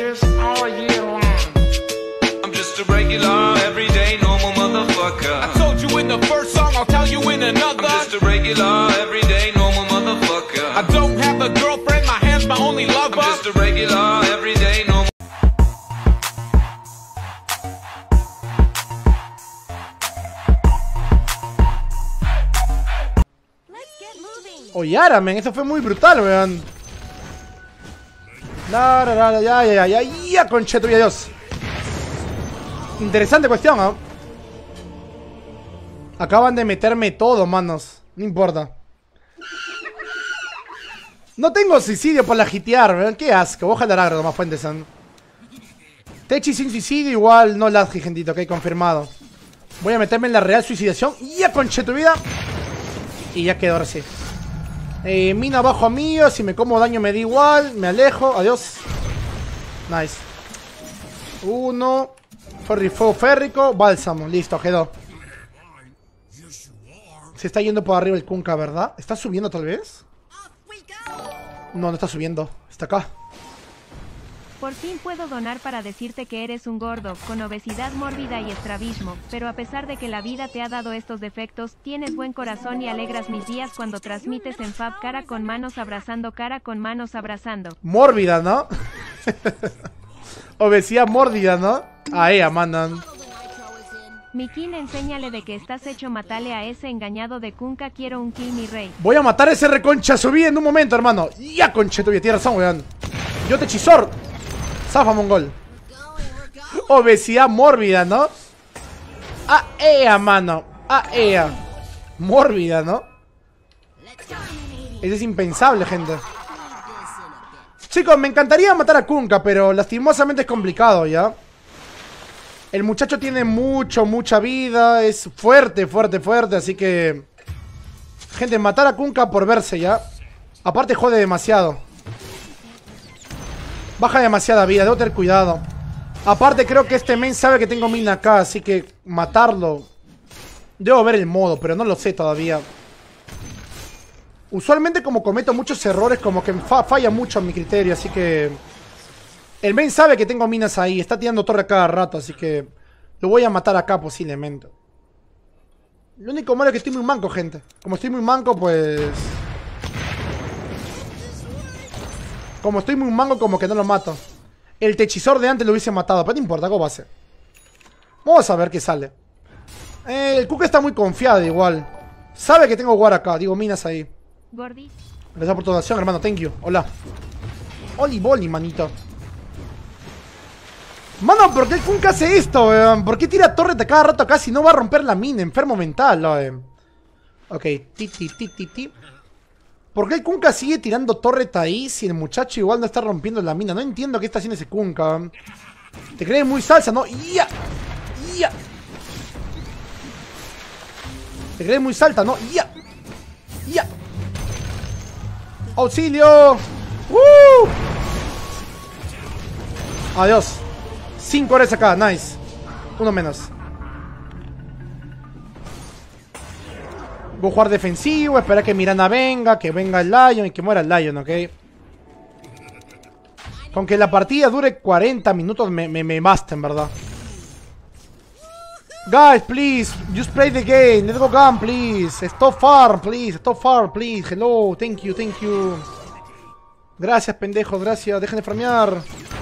bitches all year long. I'm just a regular, everyday, normal motherfucker. I told you in the first song, I'll tell you in another. I'm just a regular, everyday, normal motherfucker. I don't have a girlfriend, my hand's my only lover. I'm just a regular, everyday, normal. Oye, men, eso fue muy brutal, weón. Ya, conchetu, ya, Dios. Interesante cuestión, ¿no? Acaban de meterme todo, manos. No importa. No tengo suicidio para hitear, weón. Qué asco. Ojalá agro más fuentes, ¿no? Techi sin suicidio, igual no lag, gentito, ok, confirmado. Voy a meterme en la real suicidación. Ya, conchetu, vida. Y ya quedó así. Mina abajo mío, si me como daño me da igual. Me alejo, adiós. Nice. Uno. Fuego férrico, bálsamo, listo, quedó. Se está yendo por arriba el Kunkka, ¿verdad? ¿Está subiendo tal vez? No, no está subiendo, está acá. Por fin puedo donar para decirte que eres un gordo, con obesidad mórbida y estrabismo, pero a pesar de que la vida te ha dado estos defectos, tienes buen corazón y alegras mis días cuando transmites en Fab cara con manos abrazando. Mórbida, ¿no? Obesidad mórbida, ¿no? Ahí, mandan. Mikin, enséñale de que estás hecho, matale a ese engañado de Kunkka, quiero un kill mi rey. Voy a matar a ese reconcha subí en un momento, hermano. Ya, conche tuya, tienes razón, weón. Yo te hechizor. Zafa, mongol. Obesidad mórbida, ¿no? Mano. Mórbida, ¿no? Eso es impensable, gente. Chicos, me encantaría matar a Kunkka, pero lastimosamente es complicado, ¿ya? El muchacho tiene mucha vida. Es fuerte, así que... Gente, matar a Kunkka por verse, ¿ya? Aparte jode demasiado. Baja demasiada vida, debo tener cuidado. Aparte creo que este main sabe que tengo mina acá, así que matarlo... Debo ver el modo, pero no lo sé todavía. Usualmente como cometo muchos errores, como que falla mucho en mi criterio, así que... El main sabe que tengo minas ahí, está tirando torre cada rato, así que... Lo voy a matar acá posiblemente. Lo único malo es que estoy muy manco, gente. Como estoy muy manco, pues... Como estoy muy manco, como que no lo mato. El techizor de antes lo hubiese matado, pero no importa, ¿cómo va a ser? Vamos a ver qué sale. El Kunkka está muy confiado igual. Sabe que tengo war acá, digo minas ahí. Gordi. Gracias por tu donación, hermano, thank you. Hola. Oli boli, manito. Mano, ¿por qué el Kunkka hace esto, weón? ¿Por qué tira torre de cada rato acá si no va a romper la mina? Enfermo mental, weón. Ok, ¿por qué el Kunkka sigue tirando torreta ahí si el muchacho igual no está rompiendo la mina? No entiendo qué está haciendo ese Kunkka. Te crees muy salsa, ¿no? ¡Ya! Te crees muy salta, ¿no? ¡Ya! ¡Auxilio! Adiós. 5 horas acá, nice. Uno menos. Voy a jugar defensivo, esperar que Mirana venga, que venga el Lion y que muera el Lion, ¿ok? Con que la partida dure 40 minutos me basta, en verdad. Guys, please, just play the game. Let's go gun, please. Stop farm, please. Hello, thank you. Gracias, pendejos, gracias. Dejen de farmear.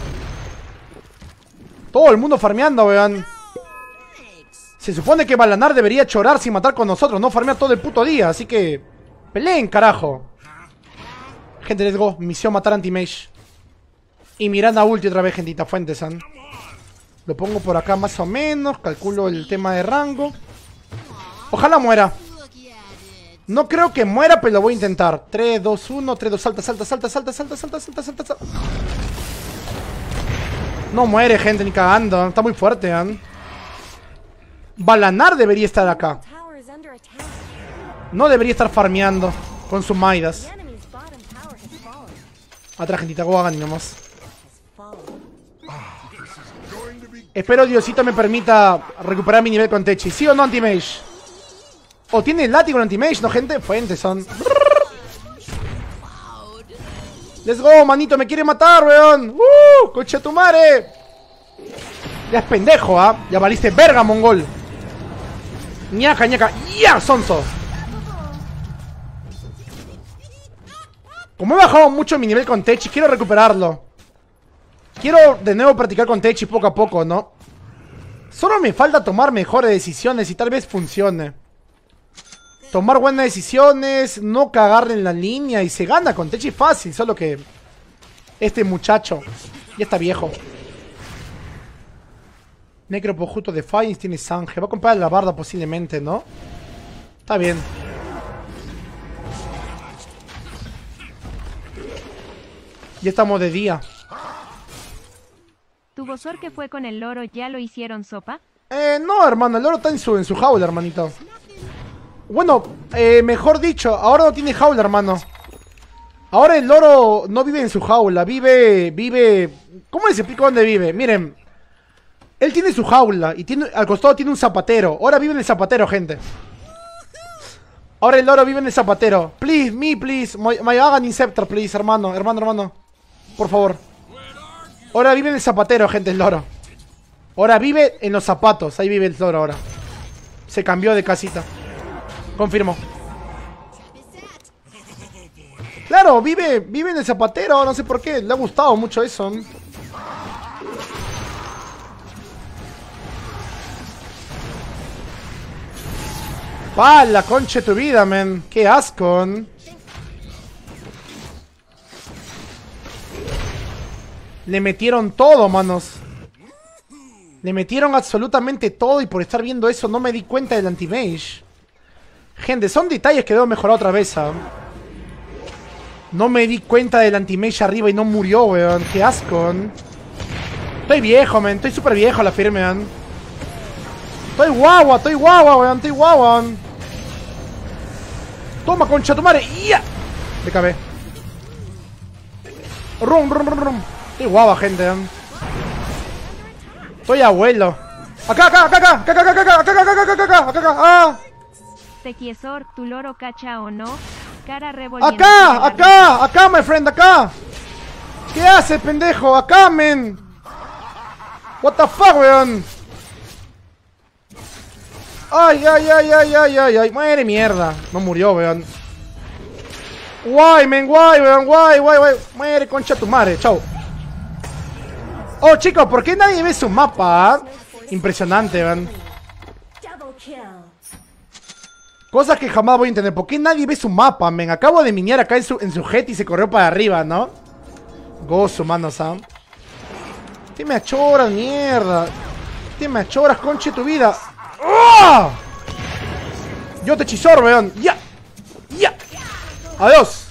Todo el mundo farmeando, vean. Se supone que Balanar debería chorar sin matar con nosotros, no farmear todo el puto día, así que... Peleen, carajo. Gente, let's go. Misión matar anti-mage. Y Miranda ulti otra vez, gentita. Fuentes, ¿eh? Lo pongo por acá más o menos. Calculo el tema de rango. Ojalá muera. No creo que muera, pero lo voy a intentar. 3, 2, 1, 3, 2, salta. No muere, gente, ni cagando. Está muy fuerte, ¿eh? Balanar debería estar acá. No debería estar farmeando con sus Maidas. Atrás, gentita, go hagan y nomás. Espero Diosito me permita recuperar mi nivel con Techi. ¿Sí o no, anti-mage? ¿O tiene el látigo el anti-mage, no, gente? Fuentes son. Let's go, manito, me quiere matar, weón. ¡Concha tu madre! Ya es pendejo, ¿ah? Ya valiste verga, mongol. Ñaca, ñaca. ¡Ya, sonso! Como he bajado mucho mi nivel con Techi, quiero recuperarlo. Quiero de nuevo practicar con Techi poco a poco, ¿no? Solo me falta tomar mejores decisiones y tal vez funcione. Tomar buenas decisiones, no cagarle en la línea y se gana con Techi fácil, solo que este muchacho ya está viejo. Necropo justo de Fines tiene sangre. Va a comprar la barda posiblemente, ¿no? Está bien. Ya estamos de día. ¿Tu bozor que fue con el loro ya lo hicieron sopa? No, hermano, el loro está en su jaula, hermanito. Bueno, mejor dicho, ahora no tiene jaula, hermano. Ahora el loro no vive en su jaula, vive... ¿Cómo les explico dónde vive? Miren, él tiene su jaula y al costado tiene un zapatero. Ahora vive en el zapatero, gente. Ahora el loro vive en el zapatero. Please, me, please. My Aghanim Scepter, please, hermano. Por favor. Ahora vive en el zapatero, gente, el loro. Ahora vive en los zapatos. Ahí vive el loro ahora. Se cambió de casita. Confirmo. Claro, vive en el zapatero. No sé por qué. Le ha gustado mucho eso. ¡Pa! La concha de tu vida, men. ¡Qué asco! Le metieron todo, manos. Le metieron absolutamente todo y por estar viendo eso no me di cuenta del anti-mage. Gente, son detalles que debo mejorar otra vez, ¿eh? No me di cuenta del anti-mage arriba y no murió, weón. ¡Qué asco! Estoy viejo, men. Estoy súper viejo a la firme, weón. Estoy guagua, weón. Estoy guagua. Toma, concha tu madre. ¡Ya! Me cabé. Rum. Estoy guava, gente. Estoy abuelo. Acá. Tequiesor, tu loro cacha o no. Cara revolviendo. Acá, my friend, acá. ¿Qué hace, pendejo? Acá, men. What the fuck, weón. Ay. Muere mierda. No murió, weón. Guay, men, guay. Muere, concha tu madre. Chau. Oh, chicos, ¿por qué nadie ve su mapa? Impresionante, weón. Cosas que jamás voy a entender. ¿Por qué nadie ve su mapa, men? Acabo de minear acá en su jet y se corrió para arriba, ¿no? Gozo, mano, Sam. Te me achoras, mierda. Te me achoras, concha de tu vida. ¡Oh! Yo te hechizor, weón. ¡Ya! ¡Adiós!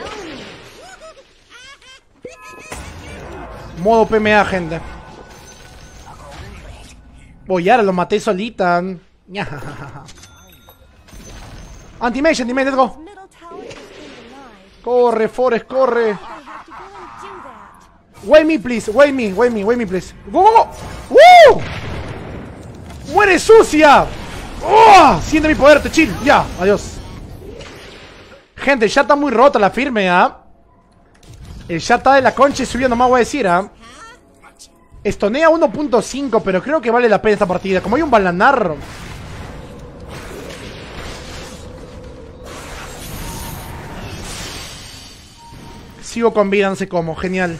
Modo PMA, gente. Voy, ahora lo maté solita. Anti-mage, let's go. Corre, Forest, corre. Wait me, please. Wait me, please. Go. ¡Woo! ¡Muere sucia! ¡Oh! Siente mi poder, te chill. Ya, adiós. Gente, ya está muy rota la firme, ¿ah? El chat está de la concha y subió, nomás voy a decir, ¿ah? Estonea 1.5, pero creo que vale la pena esta partida. Como hay un balanar. Sigo con vida, no sé cómo, genial.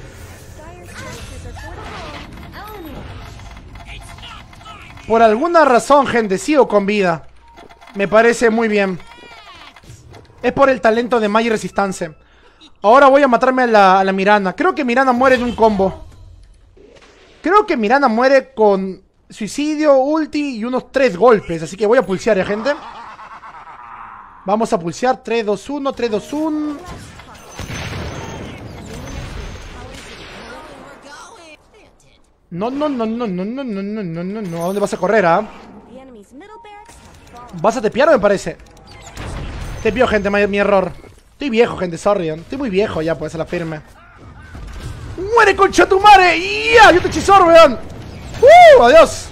Por alguna razón, gente, sigo con vida. Me parece muy bien. Es por el talento de Magi Resistance. Ahora voy a matarme a la Mirana. Creo que Mirana muere de un combo. Creo que Mirana muere con suicidio, ulti y unos 3 golpes. Así que voy a pulsear, ¿ya, gente? Vamos a pulsear. 3, 2, 1, 3, 2, 1. No. ¿A dónde vas a correr, ah? ¿Vas a tepear, me parece? Tepio, gente, mi error. Estoy viejo, gente, sorry. Estoy muy viejo ya, pues, a la firme. ¡Muere, concha tu madre! ¡Ya! Yo te hechizor, weón. ¡Adiós!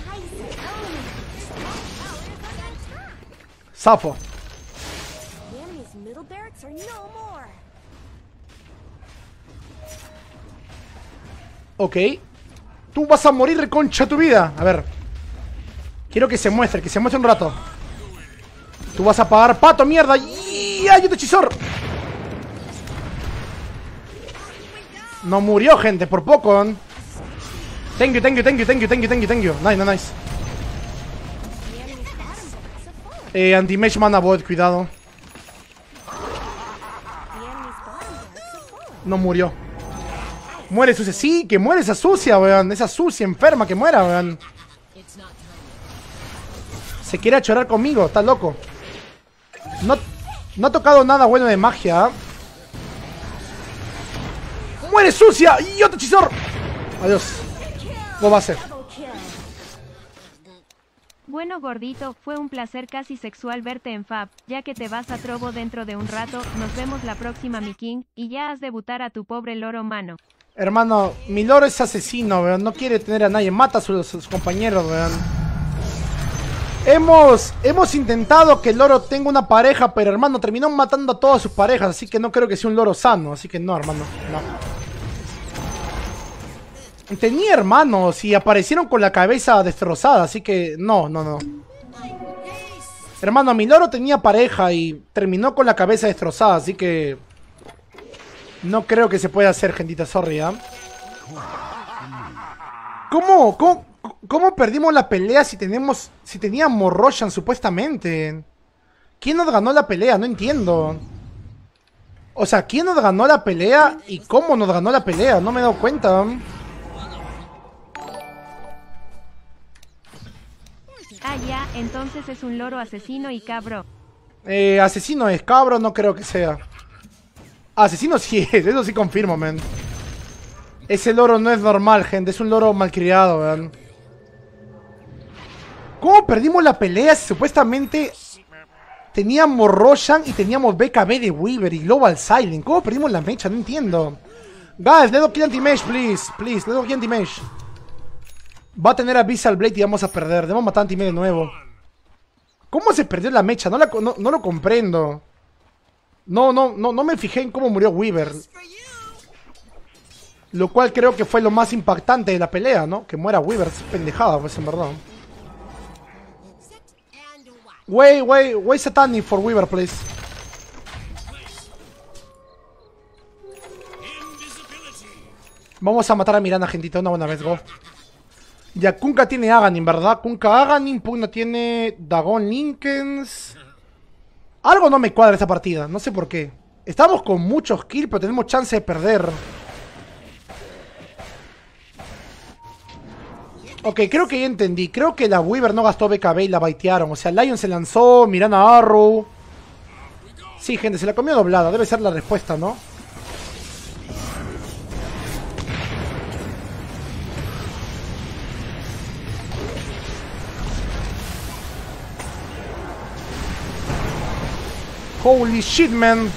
Zafo. Ok. Tú vas a morir, concha tu vida. A ver. Quiero que se muestre un rato. Tú vas a pagar, pato, mierda. ¡Y ayuda, hechizor! No murió, gente, por poco. Thank you. Nice. Anti-Mage Mana Void, cuidado. No murió. Muere sucia. Sí, que muere esa sucia, weón. Esa sucia enferma, que muera, weón. Se quiere chorar conmigo, está loco. No ha tocado nada bueno de magia. ¡Muere sucia! ¡Y otro hechizor! Adiós. No va a ser. Bueno, gordito, fue un placer casi sexual verte en Fab. Ya que te vas a Trovo dentro de un rato, nos vemos la próxima, mi king. Y ya has debutar a tu pobre loro, mano. Hermano, mi loro es asesino, weón. No quiere tener a nadie. Mata a sus compañeros, weón. Hemos intentado que el loro tenga una pareja, pero hermano, terminó matando a todas sus parejas. Así que no creo que sea un loro sano. Así que no, hermano, no. Tenía hermanos y aparecieron con la cabeza destrozada, así que no. Hermano, mi loro tenía pareja y terminó con la cabeza destrozada, así que no creo que se pueda hacer, gentita, sorry, ¿eh? ¿Cómo perdimos la pelea si teníamos Roshan supuestamente? ¿Quién nos ganó la pelea? No entiendo. O sea, ¿quién nos ganó la pelea y cómo nos ganó la pelea? No me he dado cuenta. Ah, ya, entonces es un loro asesino y cabro. Asesino es, cabro no creo que sea. Asesino sí es, eso sí confirmo, man. Ese loro no es normal, gente, es un loro malcriado, man. ¿Cómo perdimos la pelea si supuestamente teníamos Roshan y teníamos BKB de Weaver y Global Silent? ¿Cómo perdimos la mecha? No entiendo. Guys, let go kill anti-mage, please. Please, let go kill anti-mage. Va a tener a Abyssal Blade y vamos a perder. Debemos matar a anti-mage de nuevo. ¿Cómo se perdió la mecha? No lo comprendo. No me fijé en cómo murió Weaver. Lo cual creo que fue lo más impactante de la pelea, ¿no? Que muera Weaver, es pendejada, pues en verdad. Wait Satanic for Weaver, please. Vamos a matar a Mirana, gentita, una buena vez, go. Ya, Kunkka tiene Aghanim, ¿verdad? Kunkka Aghanim, Pugna tiene Dagon Linkens. Algo no me cuadra esta partida, no sé por qué. Estamos con muchos kills, pero tenemos chance de perder. Ok, creo que ya entendí. Creo que la Weaver no gastó BKB y la baitearon. O sea, Lion se lanzó, Mirana Arrow. Sí, gente, se la comió doblada. Debe ser la respuesta, ¿no? Holy shit, man.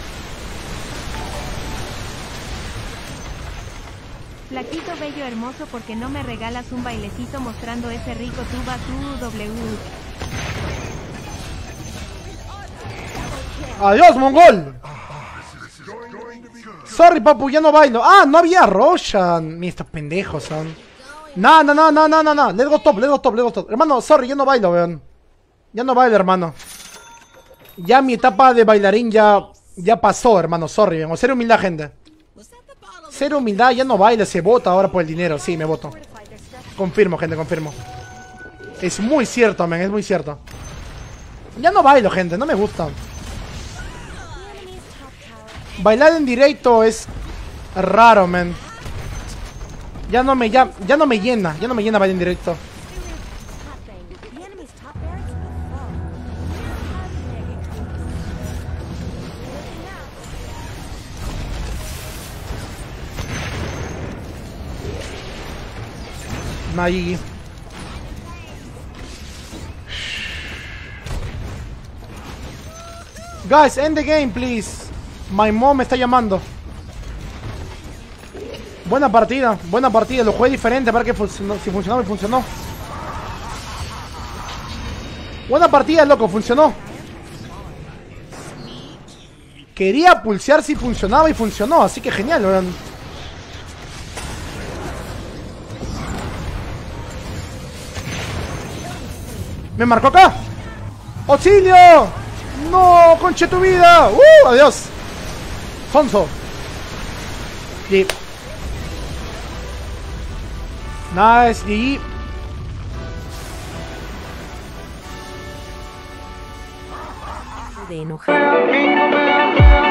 Flaquito bello hermoso, porque no me regalas un bailecito mostrando ese rico tuba tu W. Adiós, mongol. Sorry, papu, ya no bailo. Ah, no había Roshan. Mira, estos pendejos son. No. Let's go top. Hermano, sorry, yo no bailo, weón. Ya no bailo, hermano. Ya mi etapa de bailarín ya pasó, hermano. Sorry, weón. Cero humildad, gente. Cero humildad, ya no baila, se vota ahora por el dinero. Sí, me voto. Confirmo, gente, confirmo. Es muy cierto, men, es muy cierto. Ya no bailo, gente, no me gusta. Bailar en directo es raro, men. Ya no me llena bailar en directo. Ahí. Guys, end the game, please. My mom me está llamando. Buena partida. Lo jugué diferente para que si funcionó, me funcionó. Buena partida, loco, funcionó. Quería pulsear si funcionaba y funcionó, así que genial, weón. Me marcó acá. ¡Auxilio! ¡No! ¡Conche tu vida! ¡Adiós! Sonso. GG. Nice, GG. De enojado.